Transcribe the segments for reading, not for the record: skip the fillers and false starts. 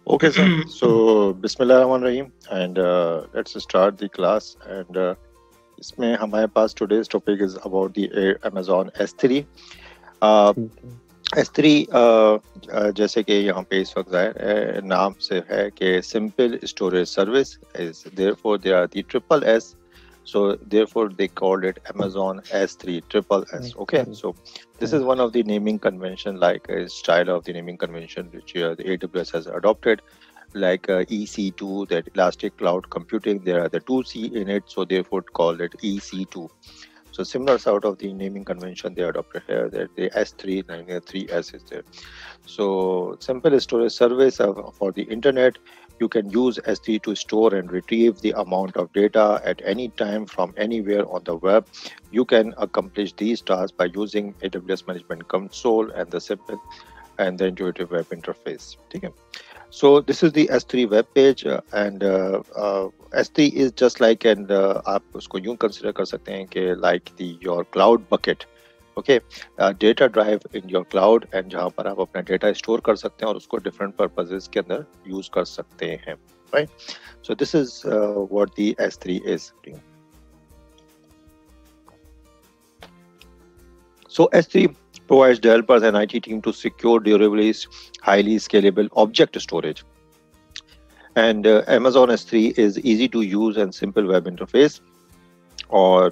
Okay, sir. So, Bismillahirrahmanirrahim, and let's start the class. And इसमें हमारे पास today's topic is about the Amazon S3. Uh, ठीक है S3 जैसे कि यहाँ पे इस वक्त जाहिर नाम से है कि simple storage service is therefore they are the triple S. So therefore they called it Amazon S3 triple S. Okay, so this is one of the naming convention, like a style of the naming convention which the AWS has adopted, like EC2, that Elastic Cloud Computing. There are the two C in it, so therefore called it EC2. So similar sort of the naming convention they adopted here, that the S3, 3S is there. So simple storage service for the internet. You can use S3 to store and retrieve the amount of data at any time from anywhere on the web. You can accomplish these tasks by using AWS Management Console and the simple and the intuitive web interface. Okay. So this is the S3 web page, and S3 is just like, and आप उसको यूं consider कर सकते हैं कि like your cloud bucket. Okay, data drive in your cloud, and जहाँ पर आप अपना data store कर सकते हैं और उसको different purposes के अंदर use कर सकते हैं, right? So this is what the S3 is. So S3 provides developers and IT team to secure, durably, highly scalable object storage. And Amazon S3 is easy to use and simple web interface. Or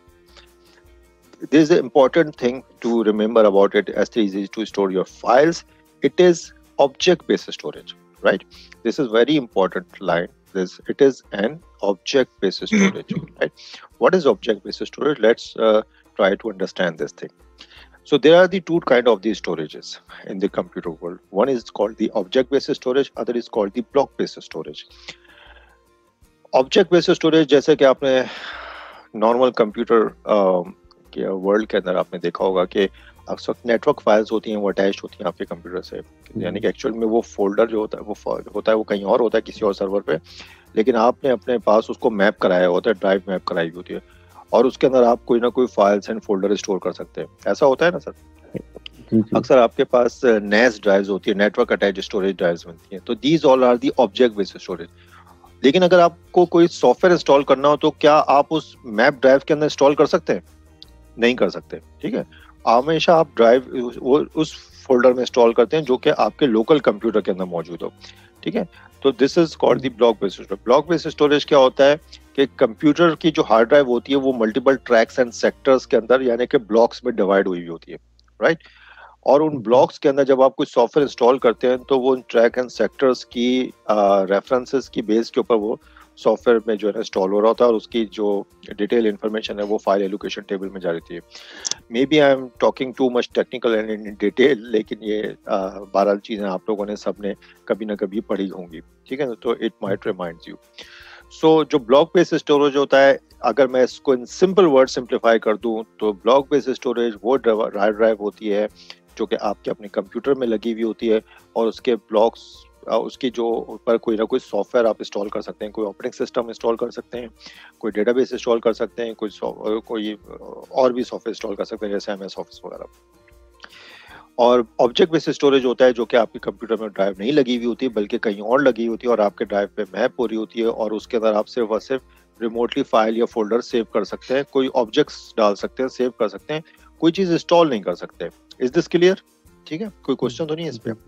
this is the important thing to remember about it. S3 is easy to store your files. It is object-based storage, right? This is very important line. It is an object-based storage, right? What is object-based storage? Let's try to understand this thing. So there are the two kind of these storages in the computer world. One is called the object-based storage, other is called the block-based storage. Object-based storage, जैसे कि आपने normal computer के world के अंदर आपने देखा होगा कि अक्सर नेटवर्क फाइल्स होती हैं, वो अटैच्ड होती हैं आपके कंप्यूटर से, यानी कि एक्चुअल में वो फोल्डर जो होता है वो कहीं और होता है किसी और सर्वर पे, लेकिन आपने अपने पास उसको मैप कराया होता है, ड्राइव मैप कराई होती है, और उसके अंदर आप कोई ना कोई फाइल्स एंड फोल्डर स्टोर कर सकते हैं. ऐसा होता है ना सर? अक्सर आपके पास नेस ड्राइव्स होती है, नेटवर्क अटैच्ड स्टोरेज ड्राइव्स बनती हैं. तो these all are the object based storage. लेकिन अगर आपको कोई सॉफ्टवेयर इंस्टॉल करना हो तो क्या आप उस मैप ड्राइव के अंदर इंस्टॉल कर सकते हैं? नहीं कर सकते. ठीक है, हमेशा आप ड्राइव उस फोल्डर में इंस्टॉल करते हैं जो कि आपके लोकल कंप्यूटर के अंदर मौजूद हो. ठीक है, तो this is called the block based storage. Block based storage क्या होता है कि कंप्यूटर की जो हार्ड ड्राइव होती है वो मल्टीपल ट्रैक्स एंड सेक्टर्स के अंदर, यानी कि ब्लॉक्स में डिवाइड हुई होती है, राइट? और उन ब्लॉक्स के अंदर जब आप कुछ सॉफ्टवेयर इंस्टॉल करते हैं तो वो उन ट्रैक एंड सेक्टर्स की रेफरेंसेस की बेस के ऊपर वो सॉफ्टवेयर में जो है इंस्टॉल हो रहा होता है, और उसकी जो डिटेल इन्फॉर्मेशन है वो फाइल एलोकेशन टेबल में जा रही है. Maybe I am talking too much technical and in detail, लेकिन ये 12 चीजें आप लोगों ने सबने कभी ना कभी पढ़ी होंगी. ठीक है, तो it might remind you. So जो ब्लॉक बेस्ड स्टोरेज होता है, अगर मैं इसको इन सिंपल वर्ड सिंप्लीफाई कर दूं तो ब्लॉक बेस्ड स्टोरेज वो ड्राइव होती है जो कि आपके अपने कंप्यूटर में लगी हुई होती है, और उसके ब्लॉक्स उसकी जो ऊपर कोई ना कोई सॉफ्टवेयर आप इंस्टॉल कर सकते हैं, कोई ऑपरेटिंग सिस्टम इंस्टॉल कर सकते हैं, कोई डेटाबेस इंस्टॉल कर सकते हैं, कोई और भी सॉफ्टवेयर इंस्टॉल कर सकते हैं जैसे MS ऑफिस वगैरह. और ऑब्जेक्ट बेस्ड स्टोरेज होता है जो कि आपके कंप्यूटर में ड्राइव नहीं लगी हुई होती बल्कि कहीं और लगी होती है और आपके ड्राइव पे मैप हो रही होती है, और उसके अंदर आप सिर्फ और सिर्फ रिमोटली फाइल या फोल्डर सेव कर सकते हैं, कोई ऑब्जेक्ट्स डाल सकते हैं, सेव कर सकते हैं, कोई चीज इंस्टॉल नहीं कर सकते. Is this clear? ठीक है, कोई क्वेश्चन तो नहीं है इस पे?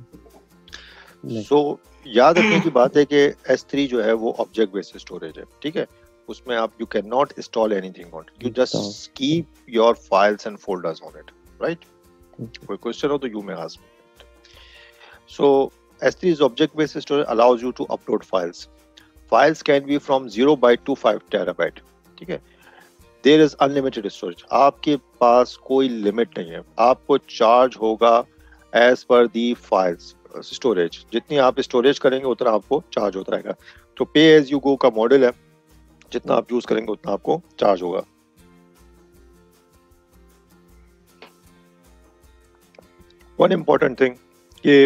सो याद रखने की बात है कि S3 जो है वो ऑब्जेक्ट बेस्ड स्टोरेज है. ठीक है, उसमें आप you can not install anything on it, you just keep your files and folders on it, right? कोई क्वेश्चन हो तो you may ask me. So S3 is object based storage allows you to upload files. Files can be from 0 byte to 5 terabyte. ठीक है, there is unlimited storage. आपके पास कोई limit नहीं है, आपको चार्ज होगा as per the files storage. जितनी आप स्टोरेज करेंगे उतना आपको चार्ज होता रहेगा. तो पे एज यू गो का मॉडल है, जितना आप यूज करेंगे उतना आपको चार्ज होगा. वन इम्पॉर्टेंट थिंग कि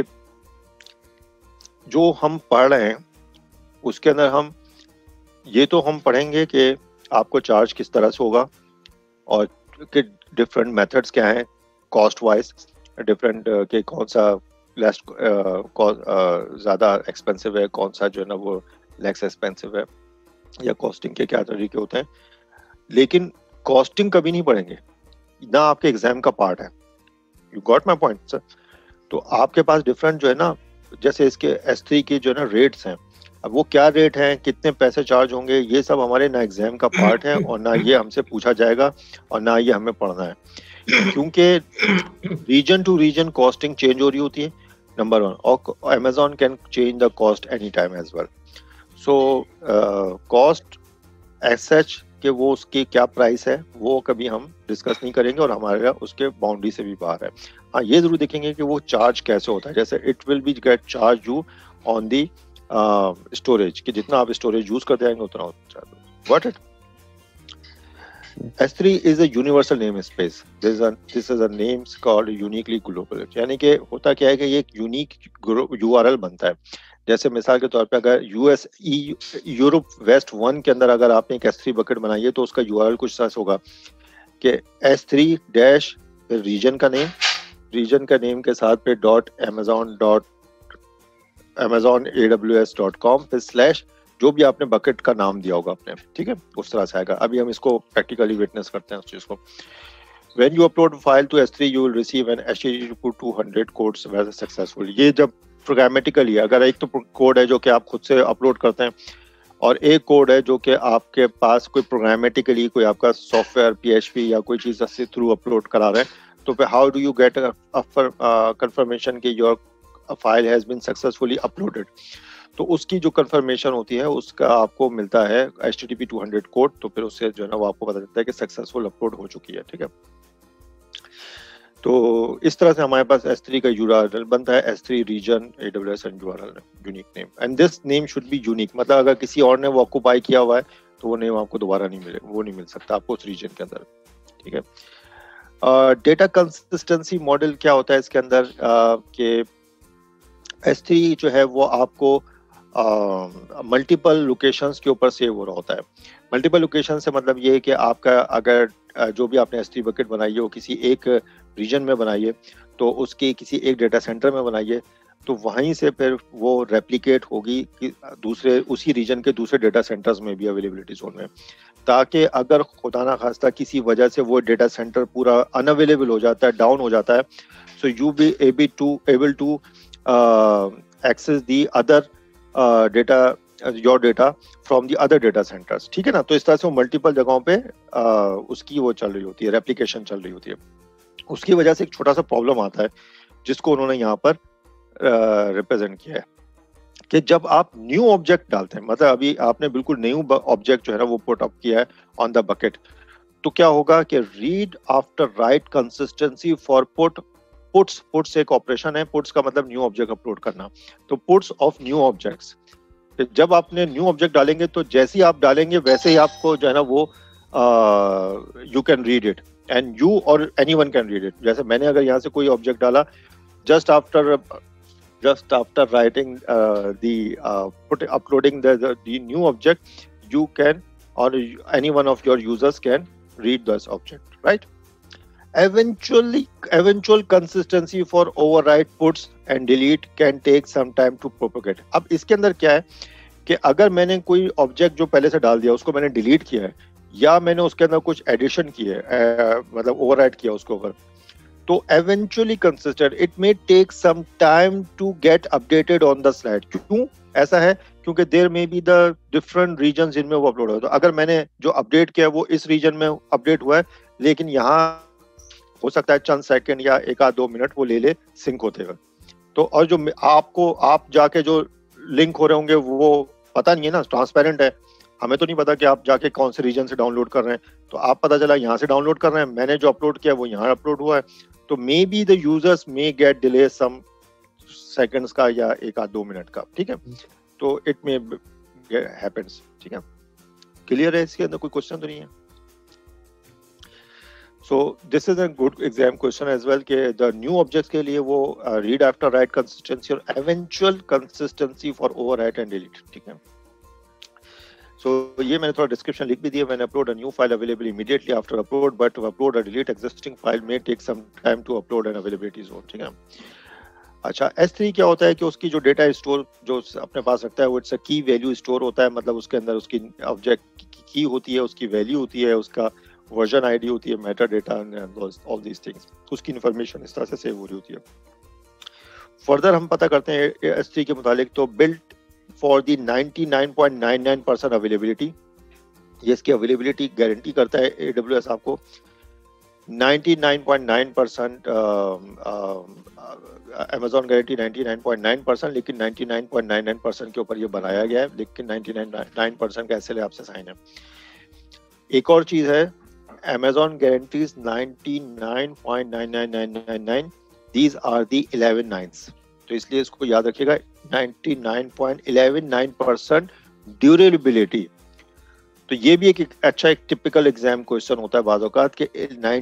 जो हम पढ़ रहे हैं उसके अंदर हम पढ़ेंगे कि आपको चार्ज किस तरह से होगा और कि डिफरेंट मेथड्स क्या हैं, कॉस्ट वाइज डिफरेंट के कौन सा लेस ज़्यादा एक्सपेंसिव है, कौन सा जो है ना वो लेस एक्सपेंसिव है, या कॉस्टिंग के क्या तरीके होते हैं। लेकिन कॉस्टिंग कभी नहीं पढ़ेंगे ना, आपके एग्जाम का पार्ट है। You got my point sir? तो आपके पास डिफरेंट जो है ना, जैसे इसके S3 के जो है ना रेट्स हैं, अब वो क्या रेट हैं, कितने पैसे चार्ज होंगे, ये सब हमारे ना एग्जाम का पार्ट है, और ना ये हमसे पूछा जाएगा, और ना ये हमें पढ़ना है, क्योंकि region to region costing change हो रही होती है, नंबर वन। और Amazon can change the cost any time as well. So cost as such कि वो उसकी क्या प्राइस है वो कभी हम डिस्कस नहीं करेंगे, और हमारे उसके बाउंड्री से भी बाहर है। हाँ, ये जरूर देखेंगे कि वो चार्ज कैसे होता है, जैसे it will be get charge you on the storage, कि जितना आप स्टोरेज यूज करते जाएंगे उतना what it. S3 is a universal namespace. This is a name called uniquely global. यानी कि होता क्या है कि ये एक यूनिक URL बनता है। जैसे मिसाल के तौर पे अगर यूरोप वेस्ट 1 के अंदर अगर आपने एक S3 बकेट बनाई है, तो उसका URL कुछ ऐसा होगा कि S3 डैश रीजन का नेम के साथ पे amazon.aws.com पे स्लैश जो भी आपने बकेट का नाम दिया होगा अपने, ठीक है, उस तरह से आएगा। अभी हम इसको प्रैक्टिकली विटनेस करते हैं उस चीज को। When you upload file to S3, you will receive an HTTP 200 codes were successful. ये जब प्रोग्रामेटिकली, अगर एक तो कोड है जो कि आप खुद से अपलोड करते हैं, और एक कोड है जो कि आपके पास कोई प्रोग्रामेटिकली कोई आपका सॉफ्टवेयर PHP या कोई चीज से थ्रू अपलोड करा रहे हैं, तो फिर how do you get confirmation कि your file has been successfully uploaded. तो उसकी जो कंफर्मेशन होती है उसका आपको मिलता है HTTP 200 कोड, तो फिर उससे जो है ना वो आपको पता चलता है कि सक्सेसफुल अपलोड हो चुकी है, ठीक है। तो इस तरह से हमारे पास S3 का URL बनता है, S3 region AWS and URL unique name, and this name should be unique. मतलब अगर किसी और ने वो ऑक्यूपाई किया हुआ है तो वो नेम आपको दोबारा नहीं मिले, वो नहीं मिल सकता आपको उस रीजन के अंदर, ठीक है। डेटा कंसिस्टेंसी मॉडल क्या होता है इसके अंदर, कि S3 जो है वो आपको मल्टीपल लोकेशंस के ऊपर सेव हो रहा होता है। मल्टीपल लोकेशन से मतलब ये है कि आपका अगर जो भी आपने S3 बकेट बनाई है वो किसी एक रीजन में बनाइए, तो उसके किसी एक डेटा सेंटर में बनाइए, तो वहीं से फिर वो रेप्लिकेट होगी कि दूसरे उसी रीजन के दूसरे डेटा सेंटर्स में भी, अवेलेबिलिटी जोन में, ताकि अगर खुदा ना खास्ता किसी वजह से वो डेटा सेंटर पूरा अनअवेलेबल हो जाता है, डाउन हो जाता है, so you be able to access the other data, your data from the other data centres, ठीक है ना। तो इस तरह से वो मल्टीपल जगहों पे उसकी वो चल रही होती है, रेप्लिकेशन चल रही होती है। उसकी वजह से एक छोटा सा प्रॉब्लम आता है जिसको उन्होंने यहाँ पर रिप्रेजेंट किया है, कि जब आप न्यू ऑब्जेक्ट डालते हैं, मतलब अभी आपने बिल्कुल न्यू ऑब्जेक्ट जो है ना वो पुट अप किया है ऑन द बकेट, तो क्या होगा कि read after write consistency for puts एक ऑपरेशन है, पुट्स का मतलब न्यू ऑब्जेक्ट अपलोड करना, तो पुट्स ऑफ न्यू ऑब्जेक्ट्स, जब आपने न्यू ऑब्जेक्ट डालेंगे तो जैसे ही आप डालेंगे वैसे ही आपको जो है ना वो you can read it, and you और एनीवन कैन रीड इट। जैसे मैंने अगर यहाँ से कोई ऑब्जेक्ट डाला, just after writing uploading the new object, you can, or any one of your users can read this object, right? Eventual consistency for override puts and delete can take some time to propagate. अब इसके अंदर क्या है कि अगर मैंने कोई object जो पहले से डाल दिया उसको मैंने डिलीट किया है, या मैंने उसके अंदर कुछ एडिशन की है, मतलब ओवरराइड किया उसके ऊपर, तो eventually consistent, it may take some time to get updated on the slide. क्यों ऐसा है? क्योंकि there may be the different regions जिनमें वो अपलोड हो, तो अगर मैंने जो अपडेट किया वो इस रीजन में अपडेट हुआ है, लेकिन यहाँ हो सकता है चंद सेकंड या 1-2 मिनट वो ले सिंक होते हुए, तो और जो आप जाके जो लिंक हो रहे होंगे वो पता नहीं है ना, ट्रांसपेरेंट है, हमें तो नहीं पता कि आप जाके कौन से रीजन से डाउनलोड कर रहे हैं, तो आप पता चला यहाँ से डाउनलोड कर रहे हैं, मैंने जो अपलोड किया वो यहाँ अपलोड हुआ है, तो maybe the users may get delay some seconds का या 1-2 मिनट का, ठीक है, तो इट मे हैपेंस, ठीक है। क्लियर है? इसके अंदर कोई क्वेश्चन तो नहीं है? So this is a good exam question as well कि द न्यू ऑब्जेक्ट्स के लिए वो रीड आफ्टर राइट कंसिस्टेंसी और eventual consistency for overwrite and delete, ठीक है। So ये मैंने थोड़ा डिस्क्रिप्शन लिख भी दिया, when upload a new file available immediately after upload, but to upload or delete existing file may take some time to upload and availability zone, ठीक है। अच्छा, S3 क्या होता है कि उसकी जो डेटा स्टोर जो अपने पास रखता है वो इट्स अ की वैल्यू स्टोर होता है, मतलब उसके अंदर उसकी ऑब्जेक्ट की होती है, उसकी वैल्यू होती है, उसका वर्जन आईडी होती है, meta data all these things, उसकी इंफॉर्मेशन इस तरह से सेव हो रही होती है। फर्दर हम पता करते हैं S3 के मुतालिक, तो बिल्ट फॉर द 99.99% अवेलेबिलिटी, ये इसकी अवेलेबिलिटी गारंटी करता है AWS आपको 99.9%। अमेजॉन गारंटी 99.9%, लेकिन 99.99% के ऊपर ये बनाया गया है, लेकिन 99.9% का SLA आपसे साइन है। एक और चीज है, Amazon guarantees 99.99999, these are the 11 nines, तो इसलिए इसको याद रखिएगा 99.119% ड्यूरेबिलिटी। तो ये भी एक अच्छा एक टिपिकल एग्जाम क्वेश्चन होता है बाज़ औक़ात कि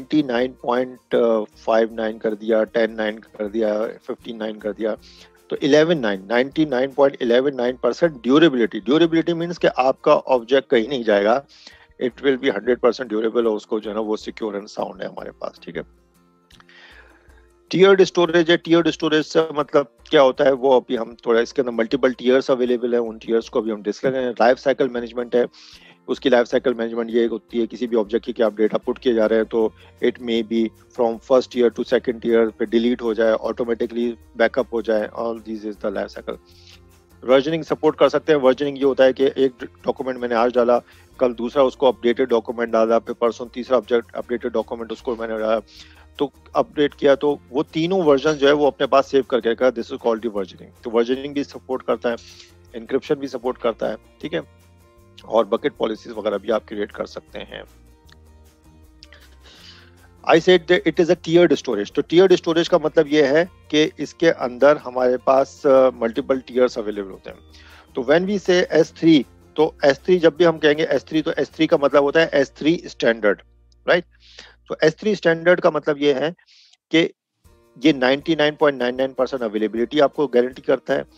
99.59 कर दिया, 10.9 कर दिया, 15.9 कर दिया, तो 99.119% ड्यूरेबिलिटी। ड्यूरेबिलिटी मीन्स कि आपका ऑब्जेक्ट कहीं नहीं जाएगा, इट विल बी 100% ड्यूरेबल, और उसको जो है ना वो सिक्योर एंड साउंड है हमारे पास, ठीक है। टीयर्ड स्टोरेज है, टीयर्ड स्टोरेज से मतलब क्या होता है वो अभी हम थोड़ा, इसके अंदर मल्टीपल टीयर्स अवेलेबल है, उन टीयर्स को अभी हम डिस्कस करें। लाइफ साइकिल मैनेजमेंट है, उसकी लाइफ साइकिल मैनेजमेंट ये होती है किसी भी ऑब्जेक्ट की कि आप डेटा पुट किए जा रहे हैं तो it may be from first year to second year पे डिलीट हो जाए, ऑटोमेटिकली बैकअप हो जाए, all this is the life cycle. Versioning support कर सकते हैं। वर्जनिंग ये होता है कि एक डॉक्यूमेंट मैंने आज डाला, कल दूसरा उसको अपडेटेड डॉक्यूमेंट डाला, फिर परसों तीसरा ऑब्जेक्ट अपडेटेड डॉक्यूमेंट उसको मैंने डाला, तो अपडेट किया, तो वो तीनों वर्जन जो है वो अपने पास सेव करके रखा, दिस इज कॉल्ड वर्जनिंग। तो वर्जनिंग भी सपोर्ट करता है, एनक्रिप्शन भी सपोर्ट करता है, ठीक है, और बकेट पॉलिसीज वगैरह भी आप क्रिएट कर सकते हैं। I said that it is a tiered storage। तो tiered storage का मतलब ये है कि इसके अंदर हमारे पास मल्टीपल टीयर्स अवेलेबल होते हैं। तो when we say S3, तो S3 जब भी हम कहेंगे S3, तो S3 का मतलब होता है S3 स्टैंडर्ड, राइट। तो S3 स्टैंडर्ड का मतलब ये है कि ये 99.99% अवेलेबिलिटी आपको गारंटी करता है,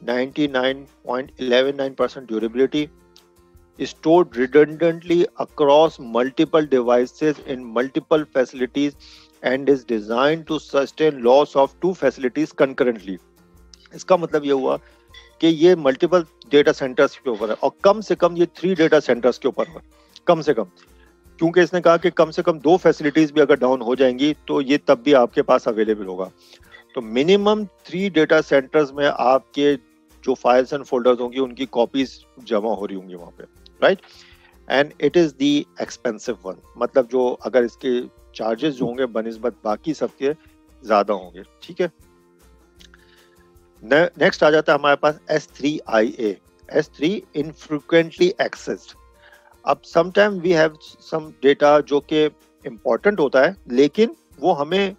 99.119% durability, stored redundantly across multiple devices in multiple facilities and is designed to sustain loss of two facilities concurrently। इसका मतलब ये हुआ कि ये मल्टीपल डेटा सेंटर्स के ऊपर है, और कम से कम ये 3 डेटा सेंटर्स के ऊपर है, कम से कम, क्योंकि इसने कहा कि कम से कम 2 फैसिलिटीज भी अगर डाउन हो जाएंगी तो ये तब भी आपके पास अवेलेबल होगा। तो मिनिमम 3 डेटा सेंटर्स में आपके जो फाइल्स एंड फोल्डर्स होंगी उनकी कॉपीज जमा हो रही होंगी वहां पे, right. And it is the expensive one, मतलब जो अगर इसके चार्जेस जो होंगे बनिस्बत बाकी सबके ज्यादा होंगे, ठीक है। नेक्स्ट आ जाता है हमारे पास S3IA, S3 infrequently accessed। अब sometime we have some data जो कि इम्पोर्टेंट होता है लेकिन वो हमें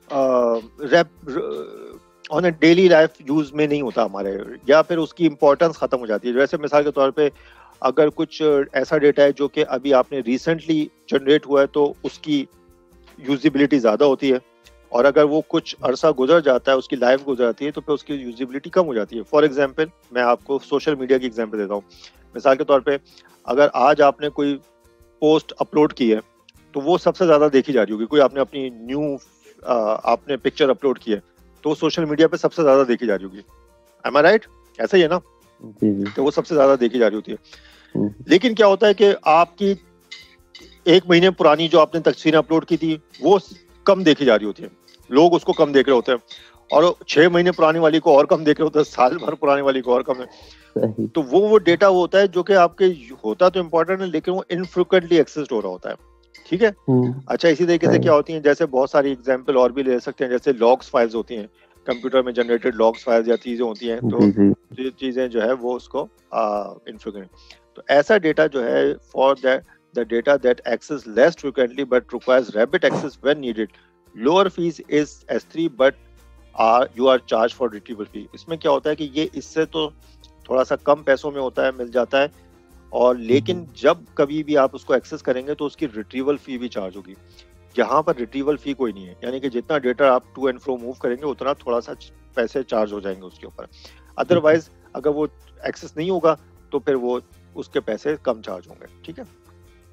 ऑन अ डेली लाइफ यूज में नहीं होता हमारे, या फिर उसकी इम्पोर्टेंस खत्म हो जाती है। जैसे मिसाल के तौर पे अगर कुछ ऐसा डेटा है जो कि अभी आपने रिसेंटली जनरेट हुआ है तो उसकी यूजिबिलिटी ज़्यादा होती है, और अगर वो कुछ अरसा गुजर जाता है, उसकी लाइफ गुजर जाती है, तो फिर उसकी यूजिबिलिटी कम हो जाती है। फॉर एग्जांपल मैं आपको सोशल मीडिया की एग्जांपल देता हूँ। मिसाल के तौर पे अगर आज आपने कोई पोस्ट अपलोड की है तो वो सबसे ज़्यादा देखी जा रही होगी। कोई आपने अपनी आपने पिक्चर अपलोड की है तो सोशल मीडिया पे सबसे ज़्यादा देखी जा रही होगी, एम आई राइट? ऐसा ही है ना? तो वो सबसे ज़्यादा देखी जा रही होती है। लेकिन क्या होता है कि आपकी 1 महीने पुरानी जो आपने तस्वीरें अपलोड की थी वो कम देखी जा रही होती है, लोग उसको कम देख रहे होते हैं, और 6 महीने पुरानी वाली को और कम देख रहे होते हैं, साल भर पुरानी वाली को और कम है। तो वो डेटा होता है जो कि आपके होता तो इम्पोर्टेंट है लेकिन वो इनफ्रीक्वेंटली एक्सेस्ड हो रहा होता है, ठीक है। अच्छा, इसी तरीके से क्या होती है, जैसे बहुत सारी एग्जाम्पल और भी ले सकते हैं, जैसे लॉग्स फाइल्स होती हैं, कंप्यूटर में जनरेटेड लॉग्स फाइल्स या चीजें होती हैं, तो ये चीजें जो है वो उसको इनफ्रीक्वेंट। तो ऐसा डेटा जो है for that the data that access less frequently but requires rapid access when needed, lower fees is S3 but you are charge for retrieval fee. इसमें क्या होता है कि ये इससे तो थोड़ा सा कम पैसों में होता है, मिल जाता है, और लेकिन जब कभी भी आप उसको एक्सेस करेंगे तो उसकी रिट्रीवल फी भी चार्ज होगी। यहाँ पर रिट्रीवल फी कोई नहीं है, यानी कि जितना डेटा आप टू एंड फ्रो मूव करेंगे उतना थोड़ा सा पैसे चार्ज हो जाएंगे उसके ऊपर। अदरवाइज अगर वो एक्सेस नहीं होगा तो फिर वो उसके पैसे कम चार्ज होंगे, ठीक है।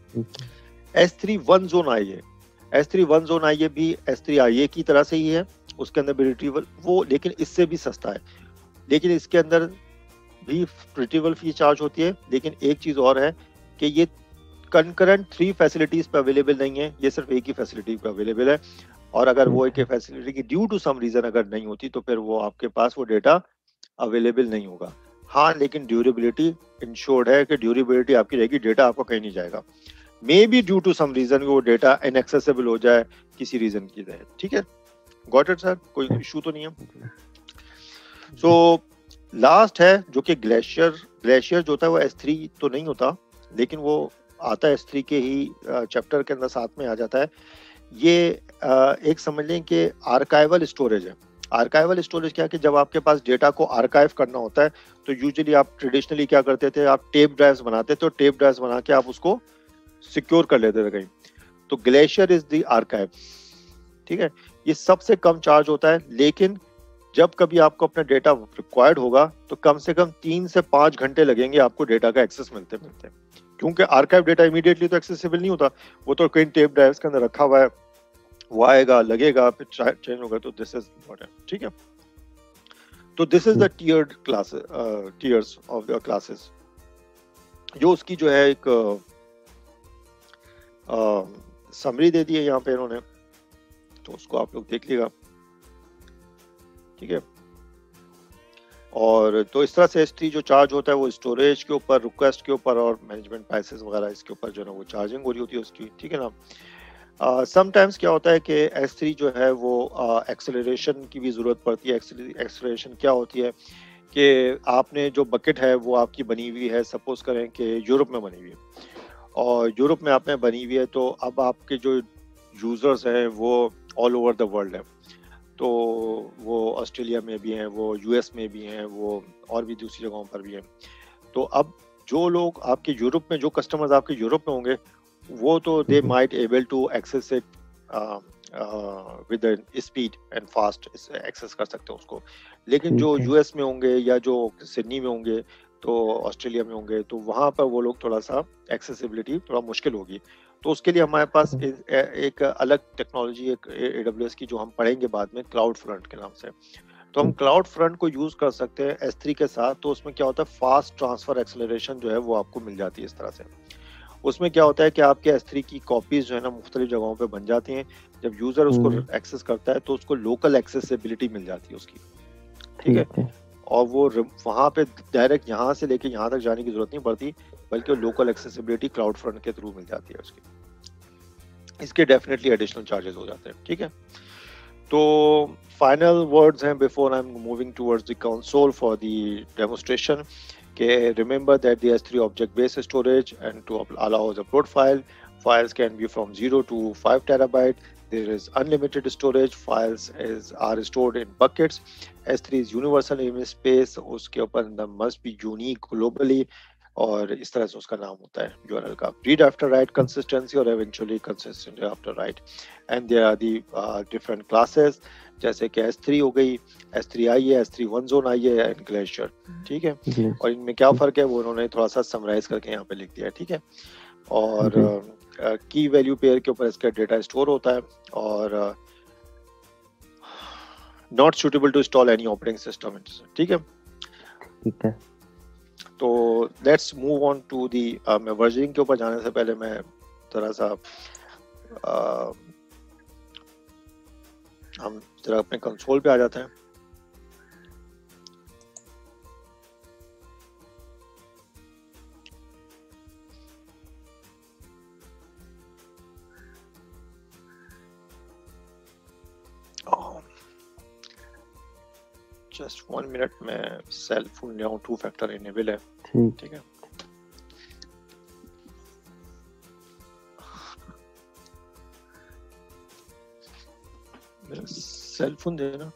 S3 वन जोन आईए, S3 वन जोन आईए भी S3IA की तरह से ही है, उसके अंदर भी रिट्रीवल वो, लेकिन इससे भी सस्ता है, लेकिन इसके अंदर भी रिट्रीवल फी चार्ज होती है। लेकिन एक चीज और है कि ये कंकरेंट 3 फैसिलिटीज पे अवेलेबल नहीं है, ये सिर्फ एक ही फैसिलिटी पे अवेलेबल है। और अगर वो एक फैसिलिटी की ड्यू टू सम रीजन अगर नहीं होती तो फिर वो आपके पास वो डेटा अवेलेबल नहीं होगा। हाँ, लेकिन ड्यूरेबिलिटी इंश्योर्ड है कि ड्यूरेबिलिटी आपकी रहेगी, डेटा आपका कहीं नहीं जाएगा। Maybe due to some reason वो डेटा इनएक्सेसिबल हो जाए किसी रीजन की वजह, ठीक है। गॉट इट सर, कोई इशू तो नहीं है। सो लास्ट है जो कि ग्लेशियर। ग्लेशियर जो होता है वो S3 तो नहीं होता, लेकिन वो आता है S3 के ही चैप्टर के अंदर साथ में आ जाता है। ये एक समझ लें कि आर्काइवल स्टोरेज है। आर्काइवल स्टोरेज क्या है कि जब आपके पास डेटा को आर्काइव करना होता है तो यूजुअली आप ट्रेडिशनली क्या करते थे, आप टेप ड्राइव्स बनाते थे, तो टेप ड्राइव्स बना के आप उसको सिक्योर कर लेते थे कहीं। तो ग्लेशियर इज द आर्काइव, ठीक है। ये सबसे कम चार्ज होता है, लेकिन जब कभी आपको अपना डेटा रिक्वायर्ड होगा तो कम से कम 3 से 5 घंटे लगेंगे आपको डेटा का एक्सेस मिलते मिलते, क्योंकि आर्काइव डेटा इमीडिएटली तो एक्सेसिबल नहीं होता, वो तो कहीं टेप ड्राइव्स के अंदर रखा हुआ है, वो आएगा, लगेगा, फिर चेंज होगा। तो दिस इज इम्पोर्टेंट, ठीक है। तो this is the tiered classes, tiers of the classes. जो उसकी जो है एक समरी दे दी है यहाँ पे इन्होंने, तो उसको आप लोग देख लीजिएगा, ठीक है। और तो इस तरह से S3 जो चार्ज होता है वो स्टोरेज के ऊपर, रिक्वेस्ट के ऊपर और मैनेजमेंट पैसेज वगैरह इसके ऊपर जो है ना वो चार्जिंग हो रही होती है उसकी, ठीक है ना। समटाइम्स क्या होता है कि S3 जो है वो एक्सेलरेशन की भी ज़रूरत पड़ती है। एक्सेलरेशन क्या होती है कि आपने जो बकेट है वो आपकी बनी हुई है, सपोज करें कि यूरोप में बनी हुई है, और यूरोप में आपने बनी हुई है, तो अब आपके जो यूज़र्स हैं वो ऑल ओवर द वर्ल्ड है। तो वो ऑस्ट्रेलिया में भी हैं, वो US में भी हैं, वो और भी दूसरी जगहों पर भी हैं। तो अब जो लोग आपके यूरोप में, जो कस्टमर्स आपके यूरोप में होंगे, वो तो they might able to access it with speed and fast access कर सकते हैं उसको। लेकिन जो US में होंगे या जो सिडनी में होंगे, तो ऑस्ट्रेलिया में होंगे, तो वहाँ पर वो लोग थोड़ा सा एक्सेसिबिलिटी थोड़ा मुश्किल होगी। तो उसके लिए हमारे पास एक अलग टेक्नोलॉजी, एक AWS की, जो हम पढ़ेंगे बाद में, क्लाउड फ्रंट के नाम से। तो हम क्लाउड फ्रंट को यूज कर सकते हैं S3 के साथ। तो उसमें क्या होता है, फास्ट ट्रांसफर एक्सेलरेशन जो है वो आपको मिल जाती है इस तरह से। उसमें क्या होता है कि आपके S3 की कॉपीज जो है ना मुख्तलिफ जगहों पे बन जाती हैं। जब यूजर उसको एक्सेस करता है तो उसको लोकल एक्सेसिबिलिटी मिल जाती है उसकी, ठीक है। और वो वहां पे डायरेक्ट यहाँ से लेके यहाँ तक जाने की जरूरत नहीं पड़ती, बल्कि वो लोकल एक्सेसिबिलिटी क्लाउड फ्रंट के थ्रू मिल जाती है उसकी। इसके डेफिनेटली एडिशनल चार्जेस हो जाते हैं, ठीक है। तो फाइनल वर्ड्स हैं before I am moving towards the console for the demonstration के remember that the S3 object based storage and to allow the upload files can be from 0 to 5 terabyte. There is unlimited storage. Files are stored in buckets. S3 is universal image space. उसके ऊपर must be unique globally, और इस तरह से उसका नाम होता है URL का। Read after write consistency और eventually consistent after write. And there are the different classes, जैसे कि S3 हो गई, S3i है, S3 OneZone आई है, and Glacier, ठीक है। और इनमें क्या फर्क है वो उन्होंने थोड़ा सा समराइज करके यहाँ पे लिख दिया है, ठीक है। और की वैल्यू पेयर के ऊपर इसका डेटा स्टोर होता है, और not suitable to install any operating system, ठीक है। ठीक है, तो let's move on to the, मैं वर्जनिंग के ऊपर जाने से पहले मैं थोड़ा सा हम जरा अपने कंसोल पे आ जाते हैं। जस्ट 1 मिनट में सेल फोन ले आऊं, 2 फैक्टर इनेबल है, ठीक है। मेरा सेल फोन देना।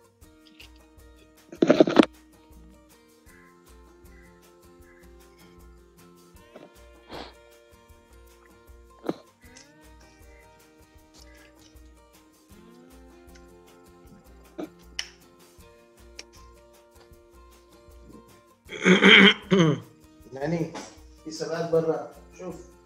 ناني في سباق برا شوف